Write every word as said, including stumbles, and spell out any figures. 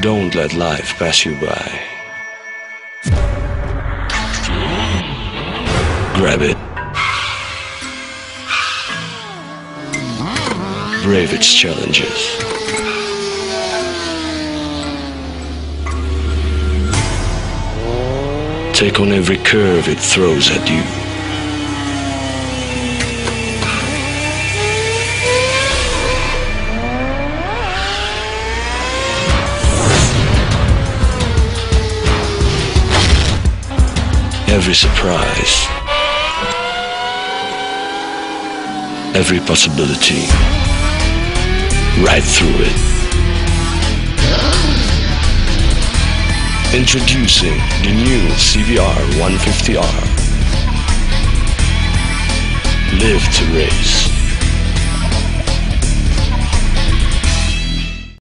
Don't let life pass you by. Grab it. Brave its challenges. Take on every curve it throws at you. Every surprise, every possibility, right through it. Introducing the new C V R one fifty R. Live to race.